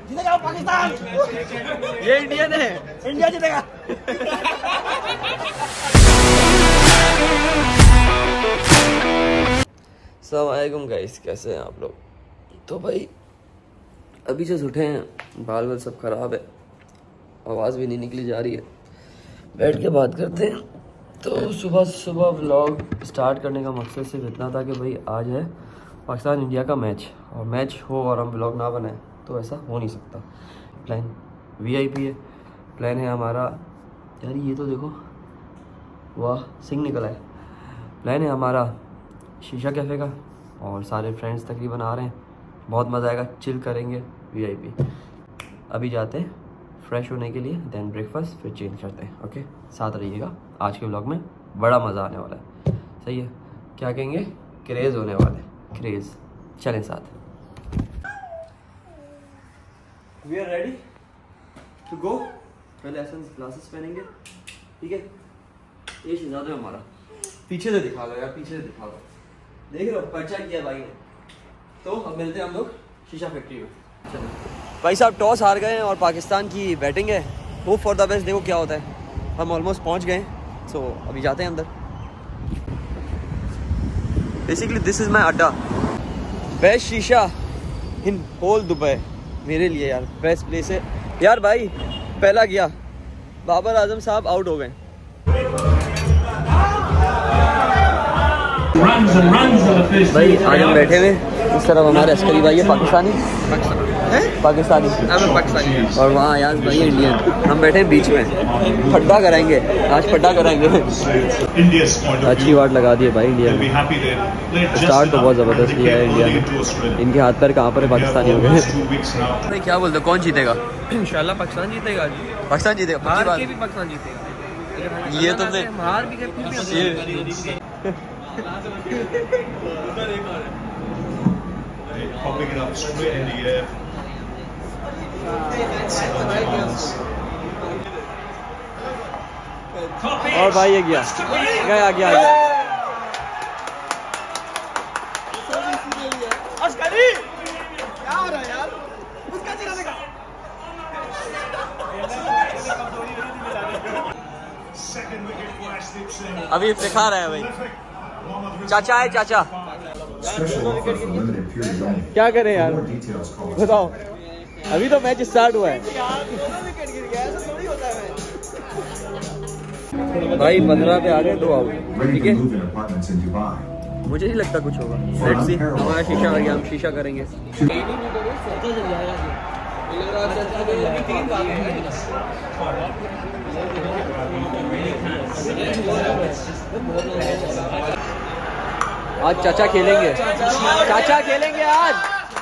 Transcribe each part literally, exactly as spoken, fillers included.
जीतेगा पाकिस्तान। ये इंडियन है, इंडिया जीतेगा। अस्सलाम वालेकुम गाइस, कैसे हैं आप लोग? तो भाई अभी जो उठे हैं, बाल बाल सब ख़राब है, आवाज़ भी नहीं निकली जा रही है। बैठ के बात करते हैं। तो सुबह सुबह व्लॉग स्टार्ट करने का मकसद सिर्फ इतना था कि भाई आज है पाकिस्तान इंडिया का मैच, और मैच हो और हम व्लॉग ना बनाएं तो ऐसा हो नहीं सकता। प्लान वीआईपी है, प्लान है हमारा। यार ये तो देखो, वाह सिंह निकला है। प्लान है हमारा शीशा कैफ़े का, और सारे फ्रेंड्स तकरीबन आ रहे हैं, बहुत मज़ा आएगा, चिल करेंगे वीआईपी। अभी जाते हैं फ्रेश होने के लिए, देन ब्रेकफास्ट, फिर चेंज करते हैं। ओके, साथ रहिएगा, आज के व्लॉग में बड़ा मज़ा आने वाला है। सही है, क्या कहेंगे, क्रेज़ होने वाला है, क्रेज़। चलें साथ। We are ready to go. पहले ऐसा ग्लासेस पहनेंगे, ठीक है। ये शहजादा है हमारा, पीछे से दिखा दो यार, पीछे से दिखा दो, देख रहे हो पर्चा किया भाई ने। तो अब मिलते हैं हम लोग शीशा फैक्ट्री में। चलो भाई साहब, टॉस हार गए हैं और पाकिस्तान की बैटिंग है। होप फॉर द बेस्ट, देखो क्या होता है। हम ऑलमोस्ट पहुंच गए हैं, सो अभी जाते हैं अंदर। बेसिकली दिस इज़ माई अड्डा, बेस्ट शीशा इन होल दुबई मेरे लिए यार, बेस्ट प्लेस है यार। भाई पहला गया, बाबर आजम साहब आउट हो गए। भाई आज हम बैठे हुए इस तरफ, हमारे अस्करी भाई है पाकिस्तानी पाकिस्तानी पाकिस्तानी और वहाँ यार भाई इंडियन। हम बैठे हैं बीच में, फड्डा कराएंगे आज, फड्डा कराएंगे। अच्छी वाट लगा दी है भाई इंडिया ने, स्टार्ट तो बहुत ज़बरदस्त किया है इंडिया ने। इनके हाथ पैर कहाँ पर है, पाकिस्तानी हो गए। क्या बोलते हो, कौन जीतेगा? इंशाल्लाह पाकिस्तान जीतेगा। पाकिस्तान जीतेगा, हार के भी पाकिस्तान जीतेगा। ये तुमने हार भी popping it up straight in the air. और भाई ये गया गया गया गया अस्करी क्या हो रहा है यार, उसका चला देगा। अभी दिखा रहा है भाई, चाचा है चाचा। क्या करें यार, बताओ, अभी तो मैच स्टार्ट हुआ है भाई। पंद्रह पे आ गए, दो आउट, ठीक है। मुझे नहीं लगता कुछ होगा, लेट्स सी। हमारा शीशा आ गया, हम शीशा करेंगे। आज चाचा खेलेंगे, चाचा खेलेंगे आज।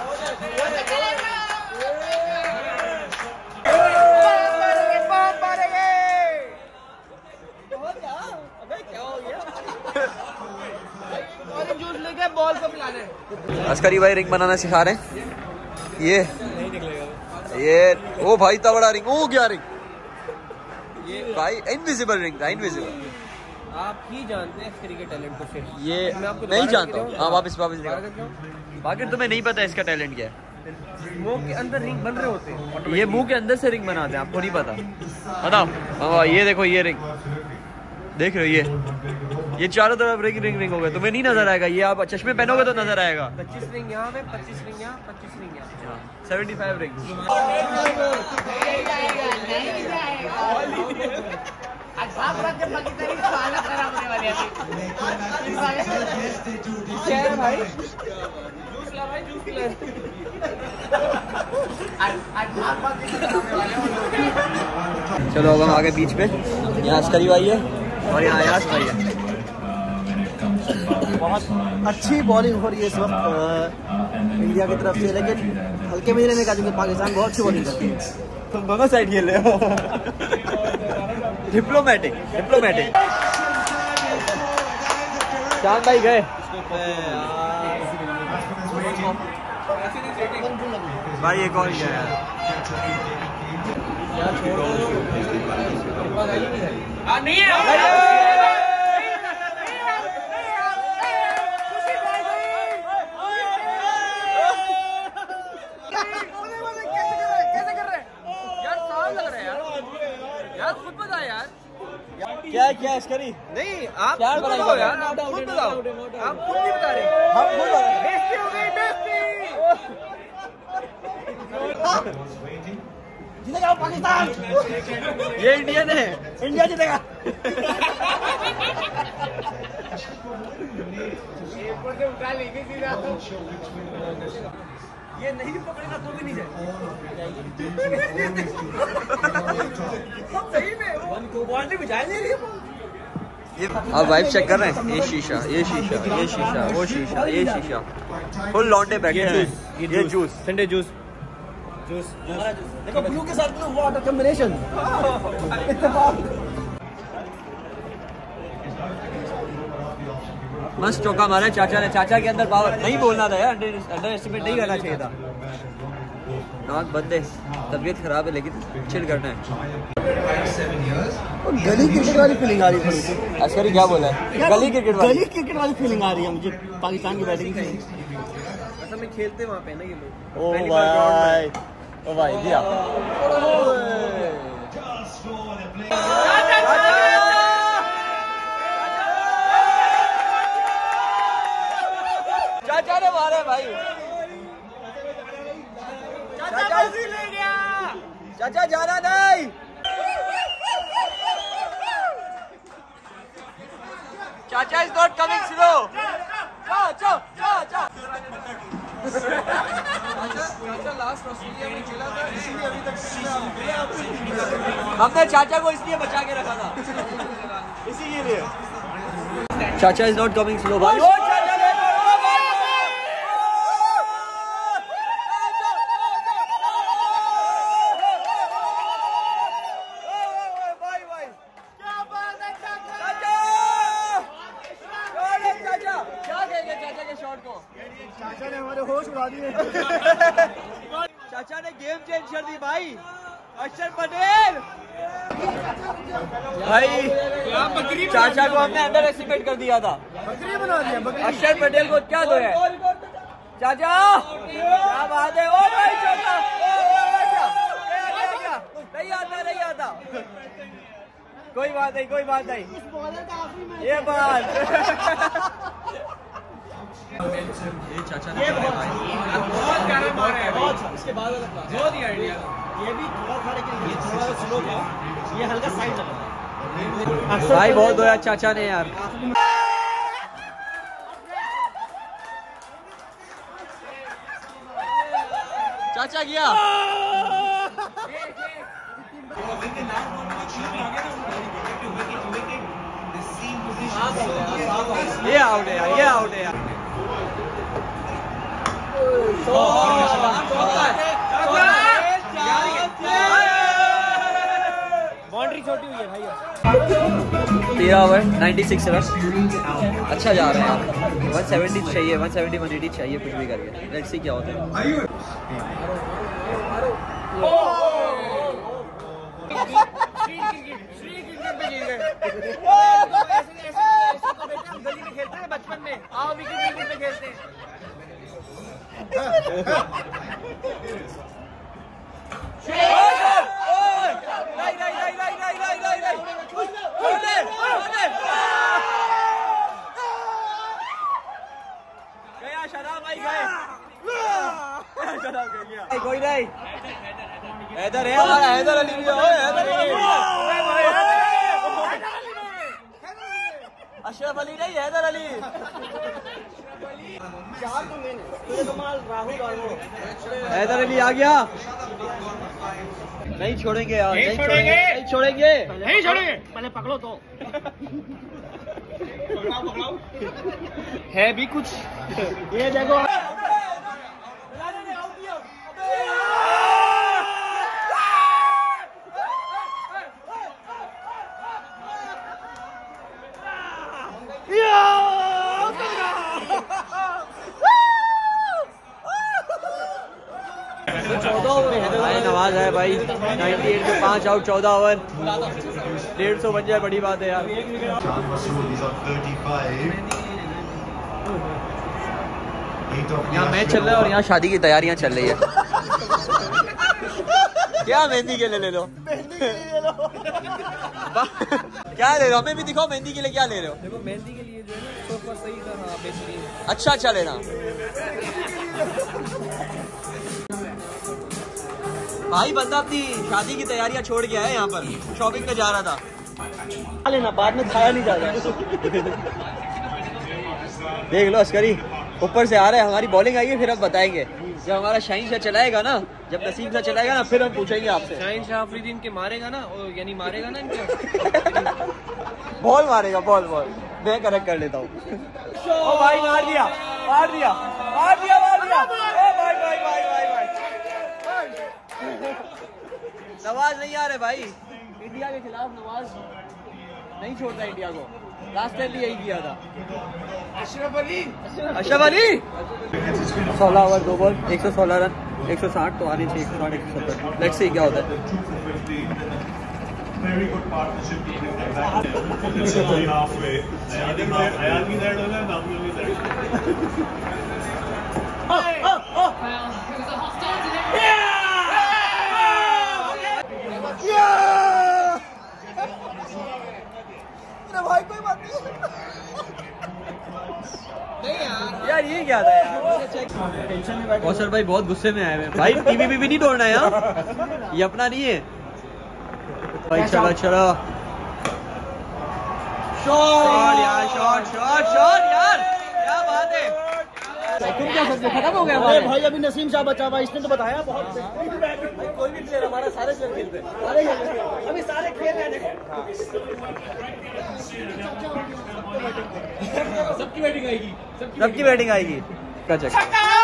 बॉल को पिलाने अस्करी भाई रिंग बनाना सिखा रहे हैं। ये ये ओ भाई इतना बड़ा रिंग, ओ क्या रिंग, ये भाई इनविजिबल रिंग था, इनविजिबल। आप ही जानते हैं क्रिकेट टैलेंट को, फिर ये मैं आपको नहीं जानता हूँ। हाँ वापस वापस बाकी तुम्हें नहीं पता इसका टैलेंट क्या है। मुंह के अंदर रिंग बन रहे होते हैं, ये मुंह के अंदर से रिंग बनाते हैं, आपको नहीं पता। बताओ, हाँ ये देखो, ये रिंग देख रहे हो, ये ये चारों तरफ रिंग रिंग रिंग हो गए, तुम्हें नहीं नजर आएगा। ये आप चश्मे पहनोगे तो नजर आएगा। पच्चीस रिंग यहाँ पे, पच्चीस रिंग यहाँ, पच्चीस रिंग यहाँ, सेवेंटी फाइव रिंग। भाई चलो अब हम आगे बीच पे, यहाँ अस्करी भाई है और यहाँ अयास भाई है। बहुत अच्छी बॉलिंग हो रही है इस वक्त इंडिया की तरफ से, लेकिन हल्के में रहने का, क्योंकि पाकिस्तान बहुत अच्छी बॉलिंग करती है। तुम दोनों साइड खेल रहे हो। Diplomatic diplomatic. चांद भाई गए भाई, एक और गया यार। नहीं है क्या क्या अस्करी? नहीं आप चार खुद बनाई बताओ यार, करो। आप खुद बताओ। आप खुद नहीं बता रहे। हम खुद बता रहे। बेइज्जती हो गई, बेइज्जती। जीतेगा पाकिस्तान। ये इंडियन है, इंडिया जीतेगा। ये नहीं पकड़ेगा तो भी नहीं जाएगा। सही में वो बाउंड्री बिछाई नहीं रही। अब वाइफ चेक कर रहे हैं। ये शीशा, ये शीशा, ये शीशा, वो शीशा, ये शीशा, फुल लौंडे बैठे हैं। ये जूस, संडे जूस, जूस, देखो ब्लू के साथ ब्लू वाटर कॉम्बिनेशन। मस्त चौका मारा है चाचा ने। चाचा के अंदर पावर नहीं बोलना था यार, अंडर एस्टिमेट नहीं करना चाहिए था। नाक बंद है, तबीयत खराब है लेकिन चिल करना है। गली क्रिकेट वाली फीलिंग आ रही है। अस्करी क्या बोला है? गली क्रिकेट वाली गली क्रिकेट वाली फीलिंग आ रही है मुझे पाकिस्तान की बैटिंग से। असल में खेलते वहाँ पे ना ये लोग। ओ भाई, ओ भाई दिया। चाचा ने मारे भाई। चाचा ले गया। चाचा जाना नहीं। चाचा इज नॉट कमिंग स्लो। चाचा चाचा चाचा लास्ट ऑस्ट्रेलिया में खेला था, इसीलिए अभी तक हमने चाचा को इसलिए बचा के रखा था, इसीलिए। चाचा इज नॉट कमिंग स्लो भाई। चाचा ने हमारे होश उड़ा दिए। चाचा ने गेम चेंज कर दी भाई। अक्षर पटेल भाई, चाचा को हमने अंडर एस्टिमेट कर दिया था। बकरी बना दिया बकरी। अक्षर पटेल को क्या दो है चाचा? क्या बात है? ओ भाई चाचा, नहीं आता नहीं आता। कोई बात नहीं, कोई बात नहीं। ये बात ये चाचा ने बहुत प्यारा मार है, बहुत। इसके बाद बहुत ही आइडिया। ये भी थोड़ा था लेकिन ये थोड़ा स्लो था, ये हल्का साइड चला। भाई बहुत होया चाचा ने यार। चाचा गया। ये आउट है यार, ये आउट है यार। बाउंड्री छोटी हुई है भाई। तेरह ओवर छियानवे रन। अच्छा जा रहे हैं आप। एक सौ सत्तर चाहिए, एक सौ सत्तर, एक सौ अस्सी चाहिए कुछ भी करके। लेट्स सी क्या होता है। गली में खेलते थे बचपन में। आओ विकेट विकेट पे खेलते हैं। गया शराब भाई, गए कोई नहीं। हैदर है हमारा, हैदर अली भी है। अशरफ अली नहीं, हैदर अली। हैदर अली आ गया। नहीं छोड़ेंगे यार, नहीं छोड़ेंगे, नहीं छोड़ेंगे, नहीं छोड़ेंगे। पहले पकड़ो तो। है भी कुछ। ये देखो भाई नवाज है भाई। अट्ठानवे पे पांच आउट, चौदह ओवर, डेढ़ सौ बन जाए बड़ी बात है यार। यहाँ मैच चल रहा है और यहाँ शादी की तैयारियां चल रही है। क्या मेहंदी के लिए ले लो, मेहंदी के लिए ले लो। क्या ले रहे हो? हमें भी दिखाओ मेहंदी के लिए क्या ले रहे हो। देखो मेहंदी के लिए जो है ना सोफा सही था, हाँ बेहतरीन। अच्छा अच्छा लेना। भाई बंदा अपनी शादी की तैयारियां छोड़ के आया यहाँ पर, शॉपिंग पे जा रहा था। लेना बाद में खाया नहीं जाएगा। देख लो अस्करी ऊपर से आ रहा है, हमारी बॉलिंग आई है, फिर अब बताएंगे। जब हमारा शाहीन शाह चलाएगा ना, जब नसीम शाह चलाएगा ना, फिर हम पूछेंगे आपसे। शाहीन शाह अफरीदीन के मारेगा ना, यानी मारेगा ना इनको। बॉल मारेगा, बॉल बॉल मैं करेक्ट कर लेता हूँ। ओ भाई मार दिया, मार दिया, मार दिया, मार दिया। ओ भाई भाई भाई भाई भाई नवाज नहीं आ रहे भाई। इंडिया के खिलाफ नवाज नहीं छोड़ता इंडिया को, लास्ट टाइम भी यही किया था। अशरफ अली, अशरफ अली सोलह ओवर दो बॉल एक सौ सोलह रन, एक सौ साठ तो आने चाहिए, एक सौ साठ एक सौ सत्तर। लेट्स सी क्या होता है। Very good partnership between them. Halfway. I think Ayal bhi there and Nabil bhi there. Well, it was a hot start, didn't it? भाई कोई बात नहीं यार, ये क्या था यार। कौशल भाई बहुत गुस्से में आए हुए भाई। टीवी भी नहीं तोड़ना यार, ये अपना नहीं है भाई। चलो चलो शॉट यार, शॉट शॉट शॉट यार, क्या बात है। तुम क्या सकते, खत्म हो गया। अरे भाई अभी नसीम शाह बचा हुआ, इसने तो बताया बहुत। कोई भी प्लेयर, हमारा सारे प्लेयर खेलते हैं, सारे अभी सारे खेल रहे हैं। सबकी बैटिंग आएगी, सबकी बैटिंग आएगी। का चेक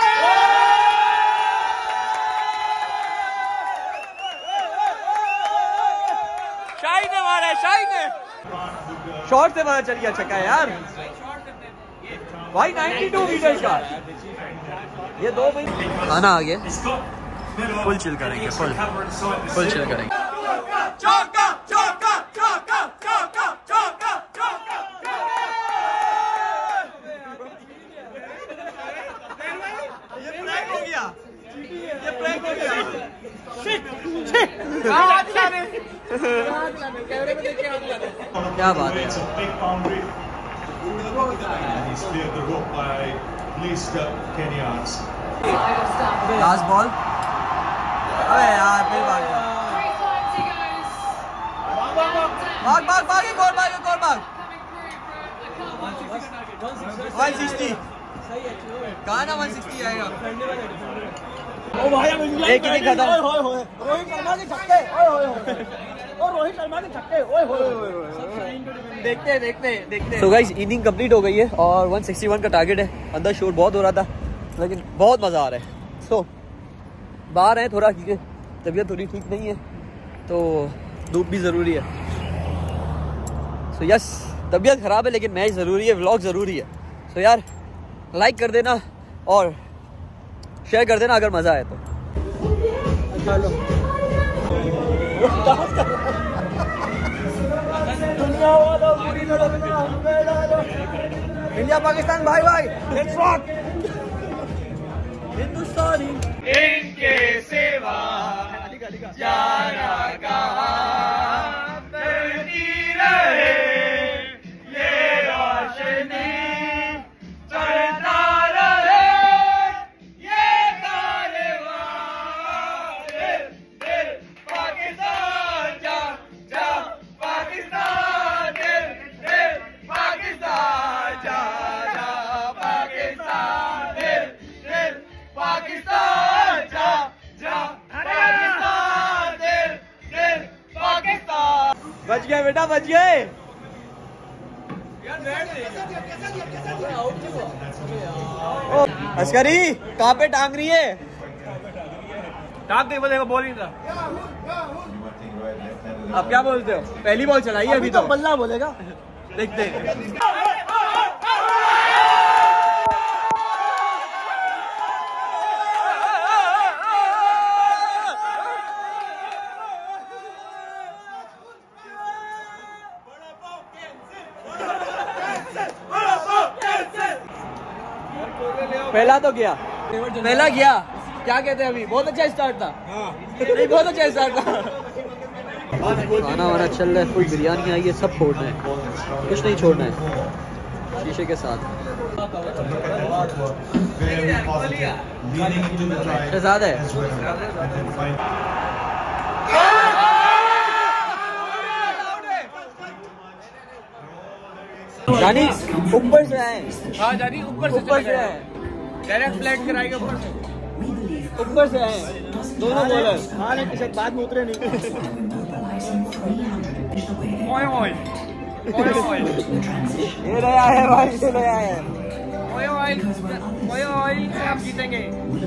शाहीन ने मारा है, शाहीन ने शॉट से मारा, चल गया छक्का यार भाई। बानवे मीटर का ये दो भाई। खाना आ गया, फुल चिल करेंगे, फुल फुल चिल करेंगे। चौका चौका चौका चौका चौका चौका। ये प्रैंक हो गया, ये प्रैंक हो गया। क्या बात है। It's a big boundary. And he's cleared the rope by at least uh, ten yards. Last ball. अबे यार फिर भाग गया। Three times he goes. भाग भाग भाग एक और भाग, एक और भाग। Coming through for a couple. एक सौ साठ कहाँ ना, एक सौ साठ आएगा। ओ भाई अब इंग्लैंड एक ही खत्म। ओए होए होए, रोहित शर्मा के छक्के, ओए होए होए, ओ रोहित शर्मा के छक्के, ओए होए होए। देखते हैं देखते हैं देखते हैं। तो गाइस इनिंग कंप्लीट हो गई है और एक सौ इकसठ का टारगेट है। अंदर शोर बहुत हो रहा था लेकिन बहुत मज़ा आ रहा है। सो बाहर है थोड़ा क्योंकि तबीयत थोड़ी ठीक नहीं है, तो धूप भी ज़रूरी है। सो यस तबीयत ख़राब है लेकिन मैच ज़रूरी है, व्लॉग ज़रूरी है। सो यार लाइक कर देना और शेयर कर देना अगर मज़ा आए तो। इंडिया पाकिस्तान भाई भाई, लेट्स रॉक। हिंदुस्तानी इनके सेवा जाना कहाँ करती रहे ये रोशनी, चलता रहे ये कारवां। दिल दिल पाकिस्तान जा जा पाकिस्तान, दिल दिल पाकिस्तान जा जा पाकिस्तान, दिल दिल पाकिस्तान जा जा पाकिस्तान, दिल दिल पाकिस्तान। बच गए बेटा, बच गए। अस्करी कहाँ पे टांग रही है? टांग नहीं बोलेगा, बॉल नहीं था। अब क्या बोलते हो? पहली बॉल चलाई है अभी तो बल्ला बोलेगा, देखते हैं। पहला तो गया, पहला गया, क्या कहते हैं अभी? बहुत अच्छा स्टार्ट था। नहीं बहुत अच्छा स्टार्ट था। खाना वाना चल रहा है, फुल बिरयानी आई है, सब छोड़ना है, कुछ नहीं छोड़ना है शीशे के साथ। शहजाद है जानी ऊपर से आए। हाँ जानी ऊपर से ऊपर से आए, डायरेक्ट फ्लैट कराएगा ऊपर से। ऊपर से आए दोनों बॉलर। हाँ नहीं किसी बाद में उतरे नहीं। ओए ओए ओए ओए ये नया है भाई, ये नया है। ओए ओए ओए ओए से आप जीतेंगे।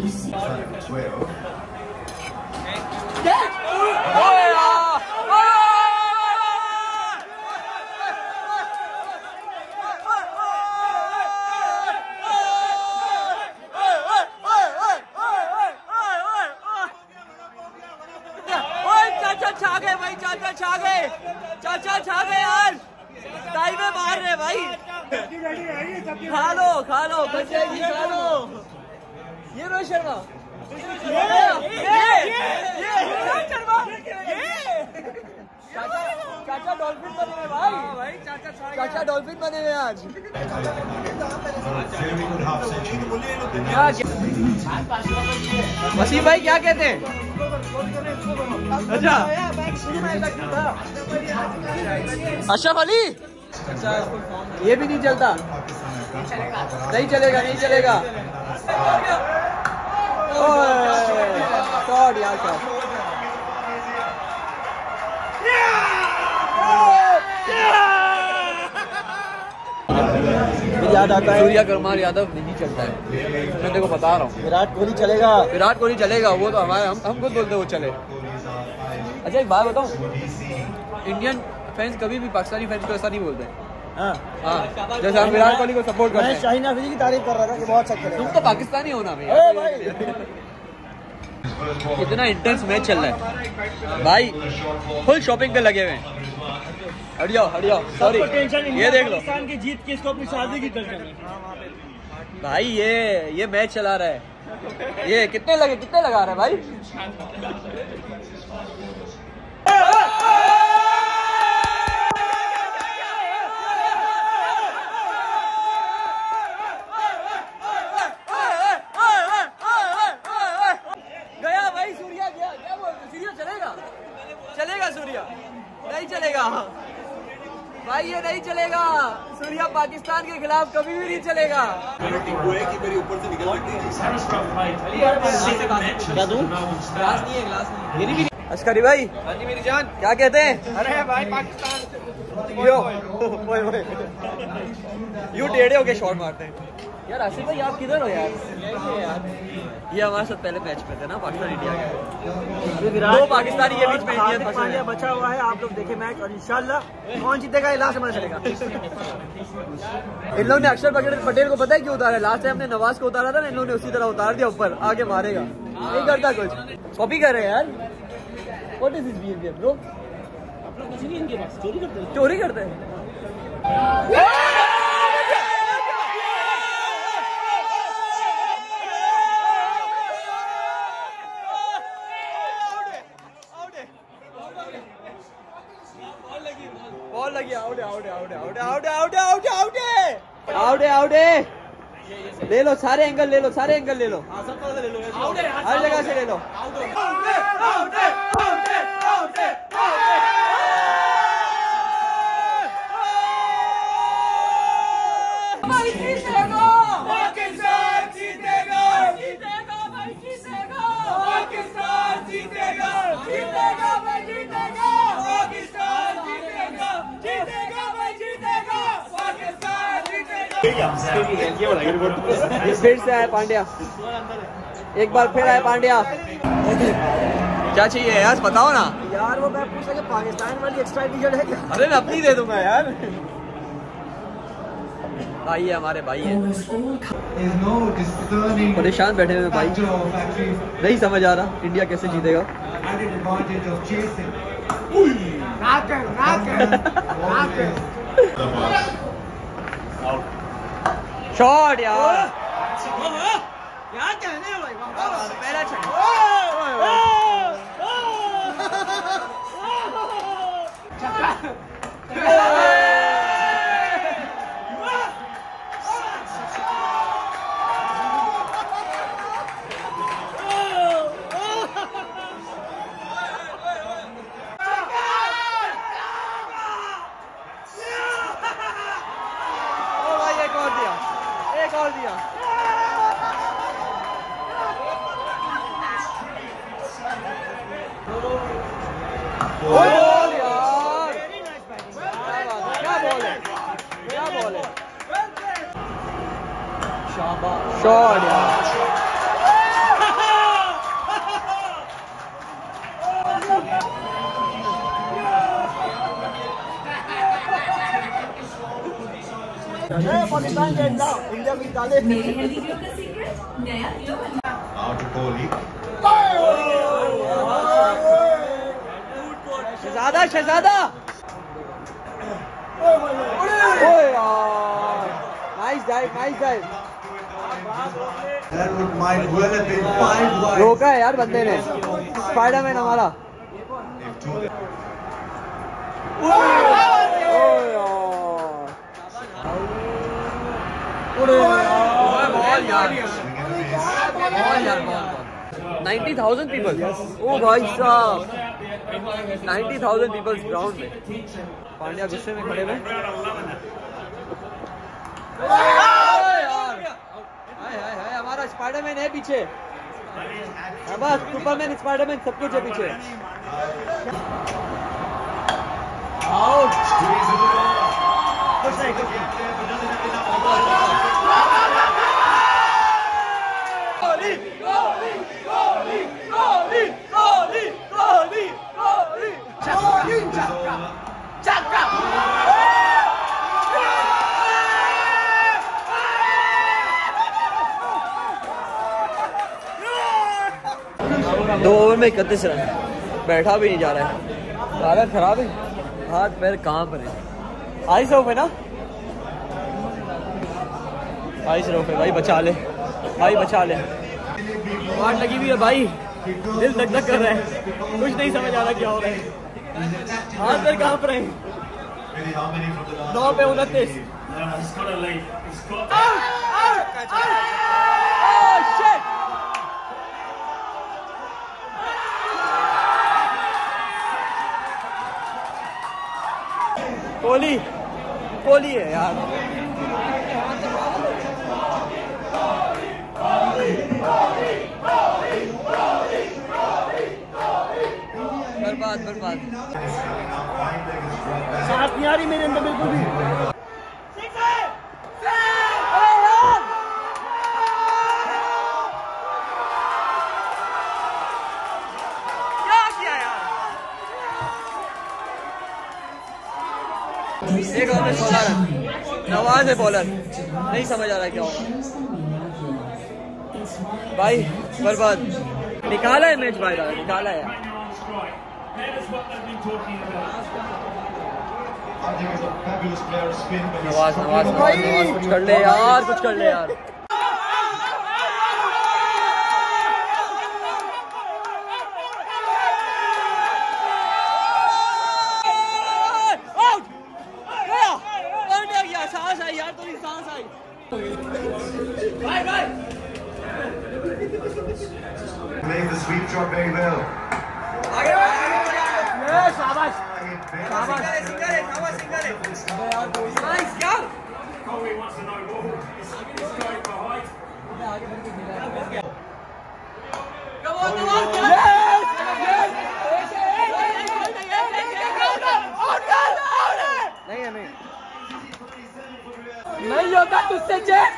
चाचा छा गए भाई, चाचा छा गए, चाचा छा गए यार। टाइम में मार रहे भाई। खा लो खा लो खा लो। ये रोहित शर्मा, ये ये ये रोहित शर्मा, ये चाचा चाचा डॉल्फिन बने हुए भाई। भाई चाचा चाचा डॉल्फिन बने हुए आज। वसीम भाई क्या कहते हैं? अच्छा अशरफ अली, ये भी नहीं चलता, नहीं चलेगा नहीं चलेगा। शॉट यार शॉट। याद आता है सूर्या कुमार यादव नहीं चलता है, मैं तेरे को बता रहा हूँ। विराट कोहली चलेगा, विराट कोहली चलेगा, वो तो हमारे हम हम खुद बोलते वो चले। अच्छा एक बात बताऊँ, इंडियन फैंस कभी भी पाकिस्तानी फैंस को ऐसा नहीं बोलते। हाँ हाँ जैसे हम विराट कोहली को सपोर्ट करते मैं हैं। शाहीन अफरीदी की तारीफ कर रहा था कि बहुत अच्छा खेलेगा। तुम तो पाकिस्तानी हो ना भैया। ए भाई कितना इंटेंस मैच चल रहा है भाई, फुल शॉपिंग पे लगे हुए हैं। हट जाओ हट जाओ, सॉरी ये देख लो पाकिस्तान की जीत किसको अपनी शादी की टेंशन है भाई। ये ये मैच चला रहा है, ये कितने लगे कितने लगा रहा है भाई। गया भाई सूर्या गया, क्या बोलते सूर्या चलेगा? चलेगा सूर्या? नहीं चलेगा भाई, ये नहीं चलेगा। सूर्या पाकिस्तान के खिलाफ कभी भी नहीं चलेगा। क्या दूं? ग्लास नहीं है, ग्लास नहीं है। अस्करी भाई, हाँ जी मेरी जान। क्या कहते हैं? अरे भाई पाकिस्तान यो ओए ओए यू टेढ़े होके शॉट मारते हैं यार। आसिफ भाई आप किधर हो यार? ये हमारे साथ पहले मैच पे थे ना पाकिस्तान इंडिया के, दो पाकिस्तानी के बीच में इंडियन फंसे हैं। बचा हुआ है, आप लोग देखे मैच और इंशाल्लाह कौन जीतेगा लास्ट में चलेगा। इन लोगों ने अक्षर पटेल को पता है क्यों उतारा? लास्ट टाइम हमने नवाज को उतारा था ना, इन लोगों ने उसी तरह उतार दिया ऊपर, आगे मारेगा नहीं करता कुछ। कॉपी कर रहे हैं यार। What is this behaviour bro? आप लोग कुछ नहीं इनके पास चोरी करते हैं। चोरी करते हैं। बॉल लगी, out out out out out out out out out out. ले लो सारे एंगल, ले लो सारे एंगल ले लो, हर जगह से ले लो। पाकिस्तान जीतेगा, जीतेगा भाई जीतेगा, पाकिस्तान जीतेगा, जीतेगा भाई जीतेगा, पाकिस्तान जीतेगा, जीतेगा भाई जीतेगा, पाकिस्तान जीतेगा। फिर से आया पांड्या, एक बार फिर आया पांड्या। क्या चाहिए यार बताओ ना यार। वो मैं पूछा कि पाकिस्तान वाली एक्स्ट्रा टिकट है क्या? अरे मैं अपनी दे दूंगा यार। भाई है हमारे भाई है, परेशान बैठे हुए भाई, नहीं समझ आ रहा इंडिया कैसे जीतेगा। शॉट यार, क्या कहने हैं भाई, पहला छक्का। ओ भाई एक और दिया, एक और दिया। बॉल यार, क्या बॉल है, क्या बॉल है, शॉट यार। पाकिस्तान के इंडिया इंडिया की डाले Out to Kohli. शहजादा शहजादा, ओए यार, nice dive, nice dive. That would might well have been five wide. रोका है यार बंदे ने, स्पाइडरमैन हमारा। If two- बॉल यार, Swing and a miss. Ball यार, बॉल। नाइन्टी थाउजेंड पीपल, ओ भाई साहब, नाइन्टी थाउजेंड पीपल ग्राउंड में। पांड्या गुस्से में खड़े हुए। हाय हाय हाय, हमारा स्पाइडरमैन है पीछे। बस सुपरमैन स्पाइडरमैन सब कुछ है पीछे। आउट। कोहली कोहली कोहली कोहली कोहली कोहली कोहली कोहली चक्का चक्का। दो ओवर में इकतीस रन, बैठा भी नहीं जा रहा है, हालत खराब है, हाथ पैर कहाँ पर है। आइस रफ है ना, आइस रफ है भाई, बचा ले भाई, बचा ले। वाट लगी हुई है भाई, दिल धक धक कर रहा है, कुछ नहीं समझ आ रहा क्या हो रहा है, हाथ पैर कहाँ पर है। Really, how many from the last? नौ पे उनतीस। He's got a lead. He's got. Kohli Kohli है यार। बर्बाद बर्बाद। सांस नहीं आ रही मेरे अंदर बिल्कुल भी। क्या किया यार, एक ओवर में सोलह रन, नवाज है बॉलर, नहीं समझ आ रहा है क्या होगा भाई, बर्बाद। निकाला है मैच भाई, निकाला है यार। नवाज नवाज नवाज नवाज कुछ कर ले यार, कुछ कर ले यार। सांस आई यार, थोड़ी सांस आई। Bye bye. Playing the sweep shot very well. आगे शाबाश शाबाश, सिंगर है, शाबाश सिंगर है। नाइस क्या? Kohli wants to know ball. He's he's going for height. Come on, come on, क्या? नहीं है, नहीं नहीं होगा तुझसे चेक।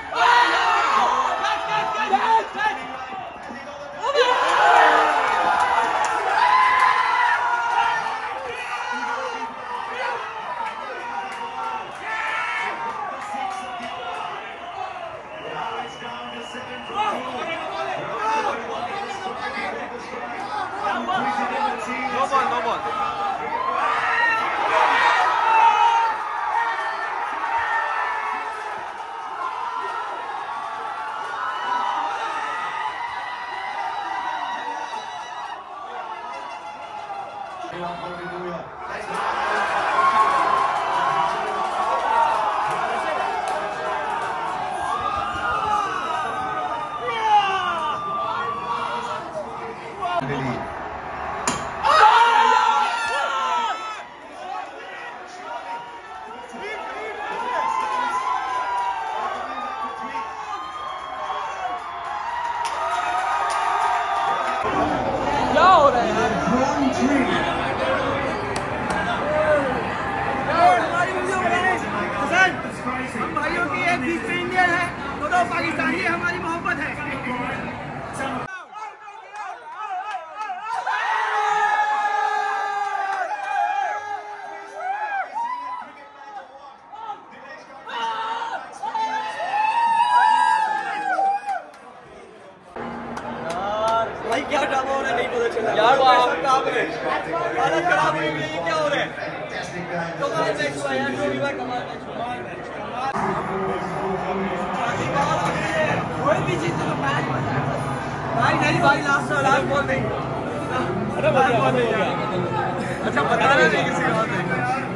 क्या हो रहा है यार? हमारी वीडियो बनाए हसन, हम भाइयों की एक बीच में इंडियन है, दोनों पाकिस्तानी है, हमारी मोहब्बत है। भाई क्या ड्रामा हो रहा है नहीं पता चला यार वो आप- हालत खराब हुई है, ये क्या हो रहा है? कमाल मैच हुआ यार, जो भी हुआ कमाल मैच हुआ। कोई भी जीते तो मैच भाई नहीं भाई, लास्ट लास्ट बॉल नहीं। अरे बॉल नहीं यार। अच्छा बता रहे नहीं किसी बात नहीं।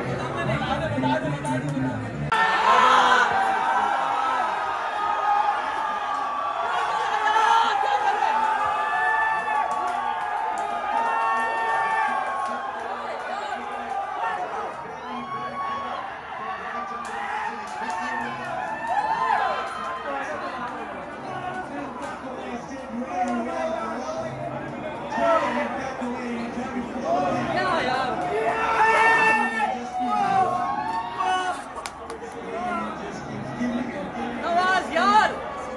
नवाज यार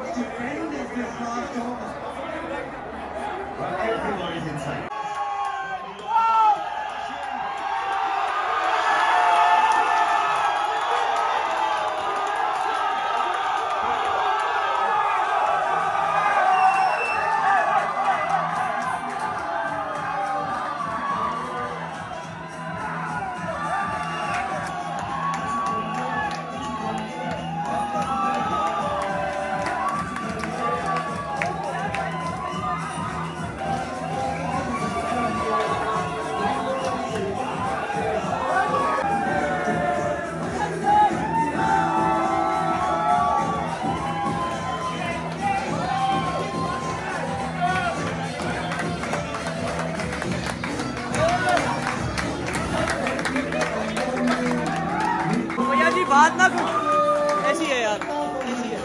भैया जी बात ना कुछ ऐसी है यार, ऐसी है।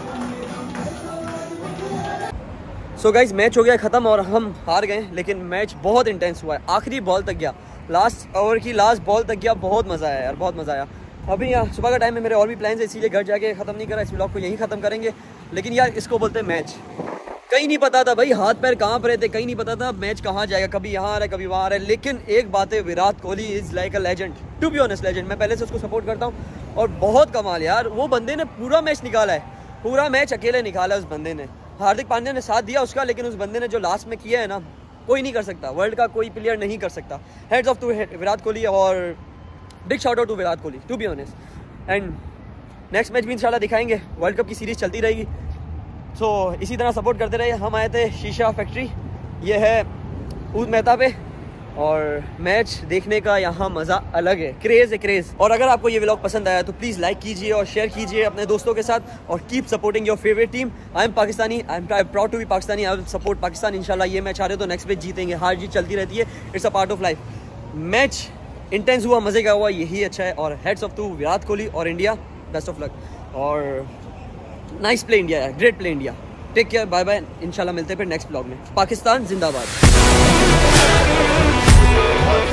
सो गाइज मैच हो गया ख़त्म और हम हार गए, लेकिन मैच बहुत इंटेंस हुआ है। आखिरी बॉल तक गया, लास्ट ओवर की लास्ट बॉल तक गया। बहुत मज़ा आया यार, बहुत मज़ा आया। अभी यहाँ सुबह का टाइम है, मेरे और भी प्लान्स है, इसीलिए घर जाके ख़त्म नहीं करा, इस ब्लॉग को यहीं ख़त्म करेंगे। लेकिन यार इसको बोलते हैं मैच। कहीं नहीं पता था भाई, हाथ पैर कांप रहे थे, कहीं नहीं पता था मैच कहाँ जाएगा, कभी यहाँ आ रहा है कभी वहाँ आ रहा है। लेकिन एक बात है, Virat Kohli is like a legend, to be honest legend. मैं पहले से उसको सपोर्ट करता हूँ और बहुत कमाल यार, वो बंदे ने पूरा मैच निकाला है, पूरा मैच अकेले निकाला है उस बंदे ने। हार्दिक पांड्या ने साथ दिया उसका, लेकिन उस बंदे ने जो लास्ट में किया है ना, कोई नहीं कर सकता, वर्ल्ड का कोई प्लेयर नहीं कर सकता। Heads off to Virat Kohli और big shout out to Virat Kohli, to be honest. And next match भी इंशाल्लाह दिखाएंगे, वर्ल्ड कप की सीरीज चलती रहेगी। सो so, इसी तरह सपोर्ट करते रहिए। हम आए थे शीशा फैक्ट्री, ये है ऊद मेहता पे, और मैच देखने का यहाँ मज़ा अलग है, क्रेज़ है क्रेज़। और अगर आपको ये व्लॉग पसंद आया तो प्लीज़ लाइक कीजिए और शेयर कीजिए अपने दोस्तों के साथ, और keep supporting your favourite team. I am Pakistani, I am proud to be Pakistani, I will support Pakistan. इंशाल्लाह ये मैच आ रहे तो नेक्स्ट मैच जीतेंगे, हार जीत चलती रहती है, it's a part of life. Match intense हुआ, मज़े का हुआ, यही अच्छा है। और heads off to Virat Kohli और इंडिया, बेस्ट ऑफ लक और nice play India, great play India. Take care, bye bye, इंशाल्लाह मिलते हैं फिर नेक्स्ट ब्लॉग में। पाकिस्तान जिंदाबाद।